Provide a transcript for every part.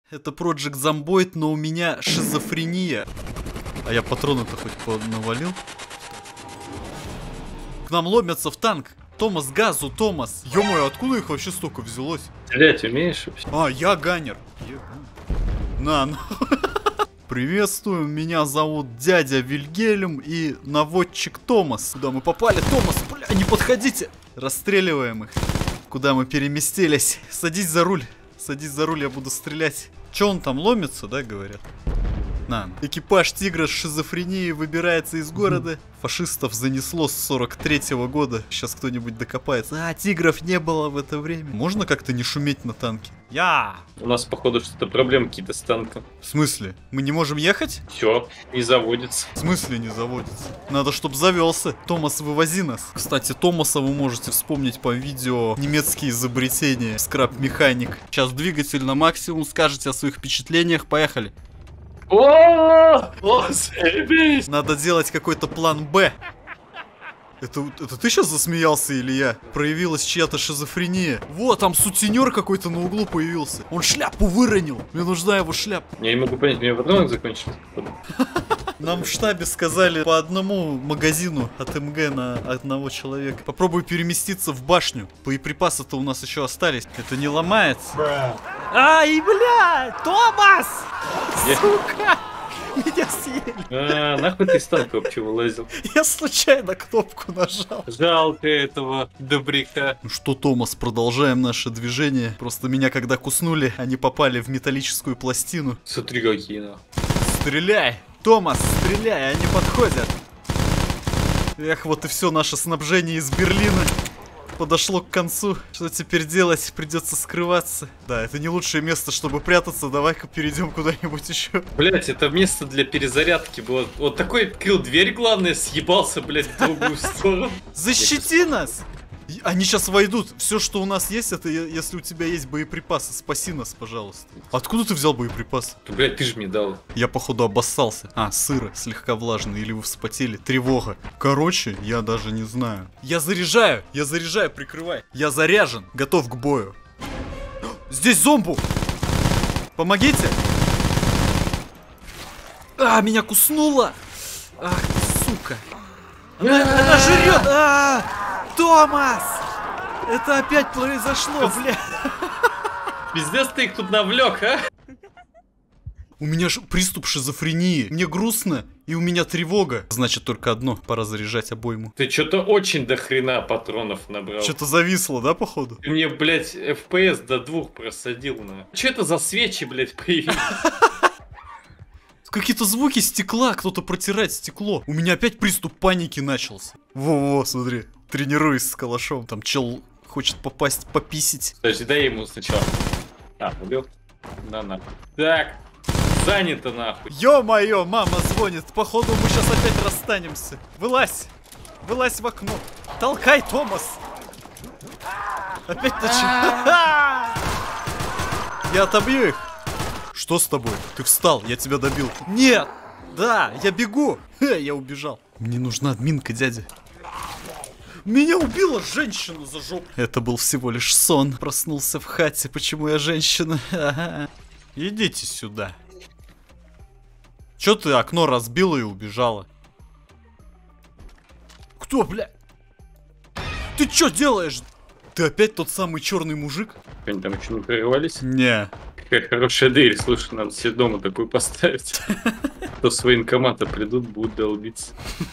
Это Project Zomboid, но у меня шизофрения. А я патроны-то хоть навалил? К нам ломятся в танк. Томас, газу, Томас. Ё-моё, откуда их вообще столько взялось? Стрелять умеешь вообще? А, я ганер. На. Приветствую, меня зовут дядя Вильгельм и наводчик Томас. Куда мы попали? Томас, бля, не подходите. Расстреливаем их. Куда мы переместились? Садись за руль. Садись за руль, я буду стрелять. Че он там ломится, да, говорят? На. Экипаж Тигра с шизофренией выбирается из города. Фашистов занесло с 43-го года. Сейчас кто-нибудь докопается. А, тигров не было в это время. Можно как-то не шуметь на танке? У нас, походу, что-то проблемы какие-то с танком. В смысле? Мы не можем ехать? Все, не заводится. В смысле не заводится? Надо, чтоб завелся. Томас, вывози нас. Кстати, Томаса вы можете вспомнить по видео «Немецкие изобретения». Скраб-механик. Сейчас двигатель на максимум, скажете о своих впечатлениях. Поехали. О, заебись! Надо делать какой-то план Б. Это ты сейчас засмеялся или я? Проявилась чья-то шизофрения. Вот, там сутенер какой-то на углу появился. Он шляпу выронил. Мне нужна его шляпа. Я не могу понять, мне патронок закончился. Нам в штабе сказали по одному магазину от МГ на одного человека. Попробуй переместиться в башню. Боеприпасы-то у нас еще остались. Это не ломается. Ай, бля! Томас! Сука! Меня съели. Нахуй ты из танка вообще вылазил? Я случайно кнопку нажал. Жалко этого добряка. Ну что, Томас, продолжаем наше движение. Просто меня когда куснули, они попали в металлическую пластину. Смотри, какие нахуй. Стреляй! Томас, стреляй, они подходят. Эх, вот и все наше снабжение из Берлина подошло к концу. Что теперь делать? Придется скрываться. Да, это не лучшее место, чтобы прятаться. Давай-ка перейдем куда-нибудь еще. Блять, это место для перезарядки было. Вот такой открыл дверь, главное, съебался, блять, в другую сторону. Защити нас! Они сейчас войдут. Все, что у нас есть, это если у тебя есть боеприпасы. Спаси нас, пожалуйста. Откуда ты взял боеприпасы? Блять, ты же мне дал. Я, походу, обоссался. А, сыро, слегка влажный. Или вы вспотели. Тревога. Короче, я даже не знаю. Я заряжаю, прикрывай. Я заряжен, готов к бою. Здесь зомбу! Помогите! А, меня куснуло! Ах ты, сука! Она жрет! Томас! Это опять произошло, бля! Пиздец ты их тут навлек, а? У меня же приступ шизофрении. Мне грустно, и у меня тревога. Значит, только одно. Пора заряжать обойму. Ты что-то очень до хрена патронов набрал. Что-то зависло, да, походу? Ты мне, блядь, FPS до 2 просадил, на. Что это за свечи, блядь, появились? Какие-то звуки стекла, кто-то протирает стекло. У меня опять приступ паники начался. Во-во, смотри. Тренируюсь с калашом. Там чел хочет попасть, пописить. Подожди, дай ему сначала. А, убил? Да, нахуй. Так, занято нахуй. Ё-моё, мама звонит. Походу мы сейчас опять расстанемся. Вылазь. Вылазь в окно. Толкай, Томас. Опять начал. Я отобью их. Что с тобой? Ты встал, я тебя добил. Нет! Да, я бегу. Я убежал. Мне нужна админка, дядя. Меня убила женщина за жопу. Это был всего лишь сон. Проснулся в хате. Почему я женщина? Ага. Идите сюда. Чё ты окно разбила и убежала? Кто, бля? Ты чё делаешь? Ты опять тот самый черный мужик? Они там еще не прорывались? Не. Какая хорошая дверь, слушай, надо себе дома такую поставить. То с военкомата придут, будут долбиться.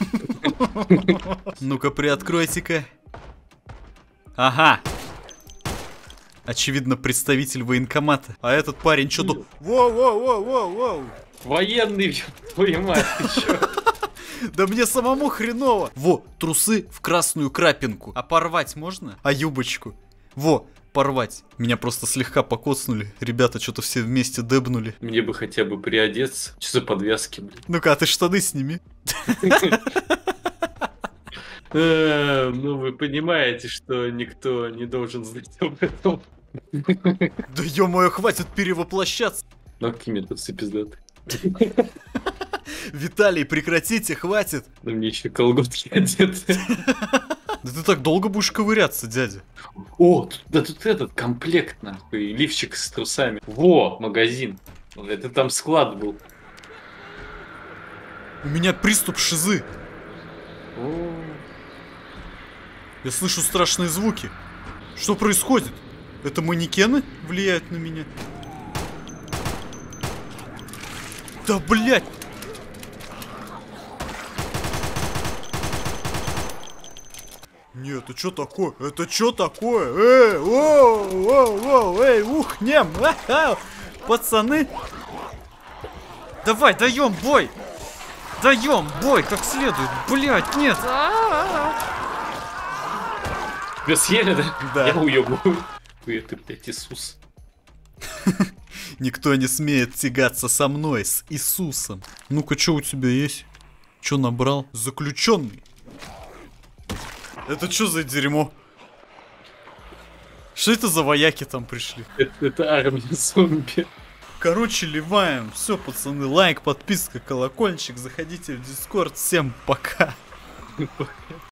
Ну-ка, приоткройте-ка. Ага. Очевидно, представитель военкомата. А этот парень что-то... Воу-воу-воу-воу-воу. Военный, твою мать, ты чё? Да мне самому хреново. Во, трусы в красную крапинку. А порвать можно? А юбочку? Во, порвать. Меня просто слегка покоцнули. Ребята что-то все вместе дебнули. Мне бы хотя бы приодеться. Что за подвязки, блин? Ну-ка, а ты штаны сними. Ну, вы понимаете, что никто не должен знать об этом. Да ё-моё, хватит перевоплощаться. Ну, какие методы пиздаты. Виталий, прекратите, хватит. Да мне еще колготки одеты. Да ты так долго будешь ковыряться, дядя? О, да тут этот комплект, нахуй, лифчик с трусами. Во, магазин. Это там склад был. У меня приступ шизы. О, Я слышу страшные звуки. Что происходит? Это манекены влияют на меня? Да, блядь! Нет, это что такое? Это что такое? Воу, воу, воу, эй, ухнем! Пацаны! Давай, даем бой! Даем бой как следует! Блядь, нет! тебя съели, да? Да. Я уебываю. Это, блядь, Иисус. Никто не смеет тягаться со мной, с Иисусом. Ну-ка, что у тебя есть? Что набрал? Заключенный. Это что за дерьмо? Что это за вояки там пришли? Это армия зомби. Короче, ливаем. Все, пацаны, лайк, подписка, колокольчик. Заходите в Дискорд. Всем пока.